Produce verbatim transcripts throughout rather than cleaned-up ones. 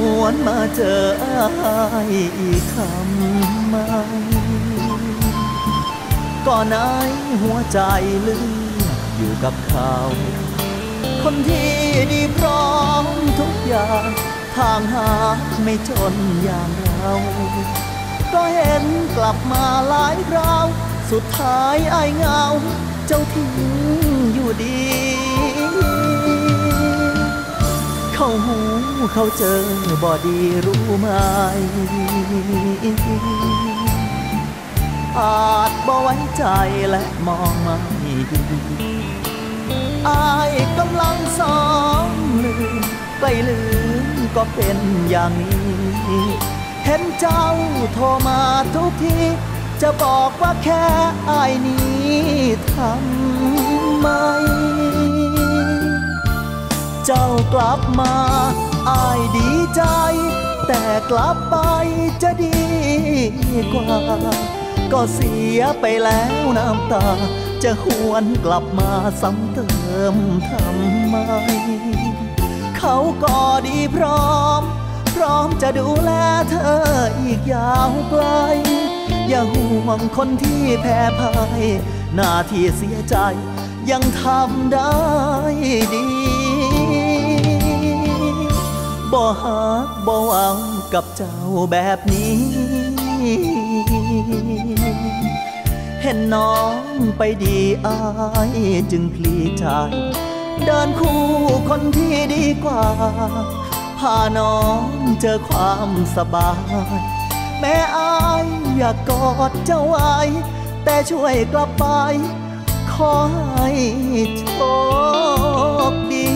วนมาเจออ้ายอีกคำไหมก่อนไหนหัวใจลืมอยู่กับเขาคนที่ดีพร้อมทุกอย่างทางหาไม่จนอย่างเราก็เห็นกลับมาหลายคราวสุดท้ายอ้ายเหงาเจ้าทิ้งอยู่ดีเขาหูเขาเจอบ่ดีรู้ไหมอาจบ่ไว้ใจและมองไม่ดีอ้ายกำลังสองลืมใกล้ลืมก็เป็นอย่างนี้เห็นเจ้าโทรมาทุกทีจะบอกว่าแค่อ้ายนี้ทำไมเจ้ากลับมาอ้ายดีใจแต่กลับไปจะดีกว่าก็เสียไปแล้วน้ำตาจะหวนกลับมาซ้ำเติมทำไมเขาก็ดีพร้อมพร้อมจะดูแลเธออีกยาวไกลอย่าห่วงคนที่แพ้พ่ายหน้าที่เสียใจยังทำได้ดีบ่ฮักบ่หวังกับเจ้าแบบนี้เห็นน้องไปดีอ้ายจึงพลีใจเดินคู่คนที่ดีกว่าพาน้องเจอความสบายแม้อ้ายอยากกอดเจ้าไว้แต่ช่วยกลับไปขอให้โชคดี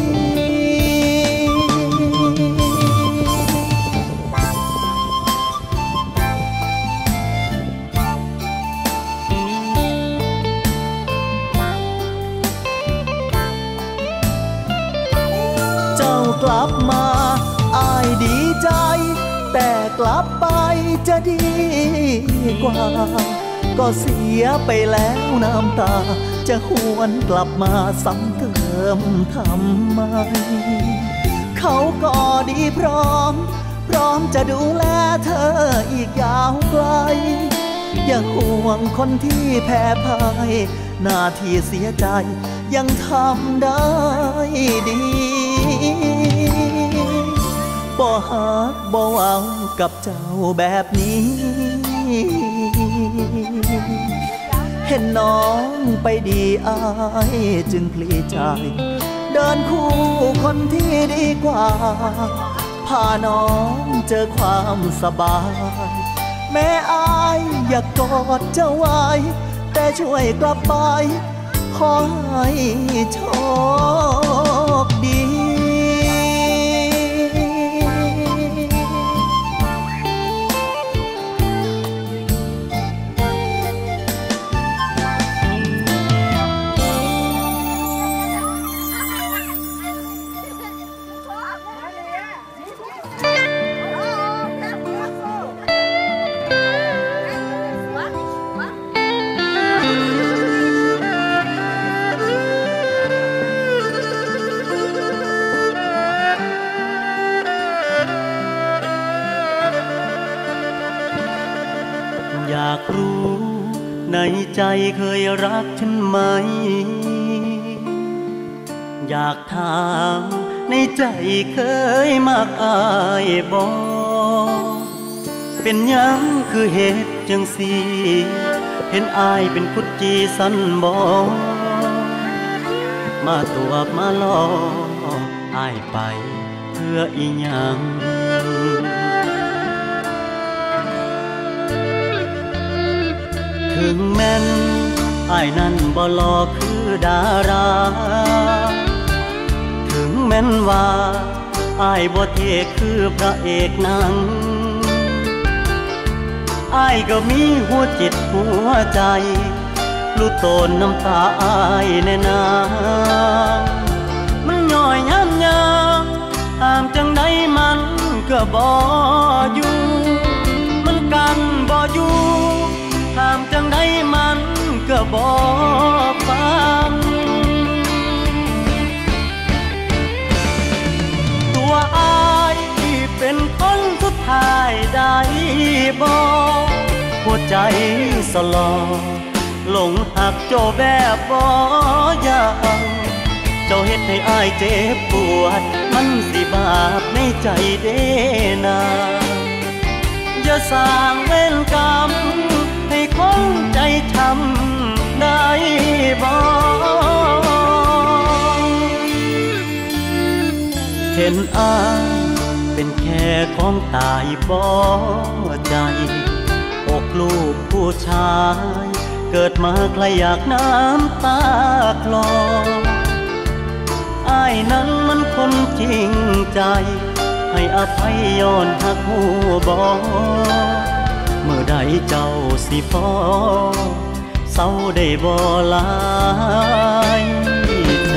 กลับมาอ้ายดีใจแต่กลับไปจะดีกว่าก็เสียไปแล้วน้ำตาจะหวนกลับมาซ้ำเติมทำไมเขาก็ดีพร้อมพร้อมจะดูแลเธออีกยาวไกลอย่าห่วงคนที่แพ้พ่ายหน้าที่เสียใจยังทำได้ดีบ่ฮักบ่หวังกับเจ้าแบบนี้เห็นน้องไปดีอ้ายจึงพลีใจเดินคู่คนที่ดีกว่าพาน้องเจอความสบายแม้อ้ายอยากกอดเจ้าไว้แต่ช่วยกลับไปขอให้โชคดีอยากรู้ในใจเคยรักฉันไหมอยากถามในใจเคยมากอายบ่เป็นยังคือเหตุจังสิเห็นอายเป็นคุดจีสันบ่มาตัวมาล่ออายไปเพื่ออีหยังถึงแม้นอ้ายนั้นบ่หล่อคือดาราถึงแม้นว่าอ้ายบ่เท่คือพระเอกหนังอ้ายก็มีหัวจิตหัวใจรู้ตนน้ำตาอ้ายแน่นามันย่อยยันยังตามจังใดมันก็บ่อยู่มันกันบ่อยู่ตามจังใดมันก็บ่ฟังตัวอ้ายที่เป็นคได้บ่หัวใจสลอหลงหักเจ้าแบบบ่ยังเจ้าเฮ็ดให้อ้ายเจ็บปวดมันสิบาปในใจเด้นาอย่าสร้างเวรกรรมให้คนใจช้ำได้บ่เห็นอ้ายเป็นแค่ของตายบ่ใจอกลูกผู้ชายเกิดมาใครอยากน้ำตาคลออ้ายนั้นมันคนจริงใจให้อภัยย้อนหักหูบ่เมื่อใดเจ้าสิพอเศร้าได้บ่หลายใจ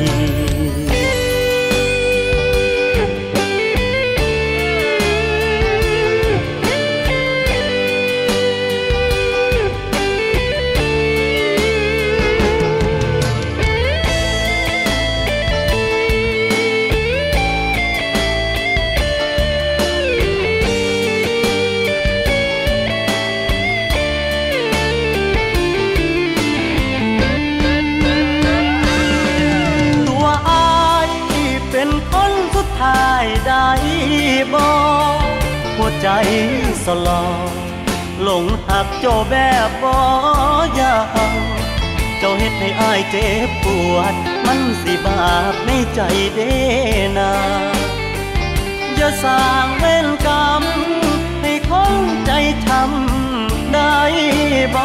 ได้บ่หัวใจสลอหลงหักเจ้าแบบบ่ยังเจ้าเฮ็ดให้อ้ายเจ็บปวดมันสิบาปในใจเด้นาอย่าสร้างเวรกรรมให้คนใจช้ำได้บ่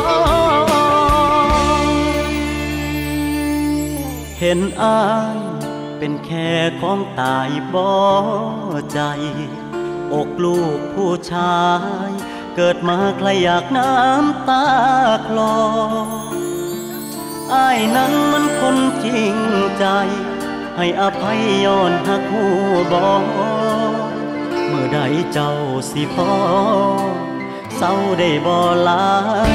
เห็นอ้ายเป็นแค่ของตายบ่ใจอกลูกผู้ชายเกิดมาใครอยากน้ำตาคลออ้ายนั้นมันคนจริงใจให้อภัยย้อนหักหูบ่เมื่อใดเจ้าสิพอเศร้าได้บ่หลาย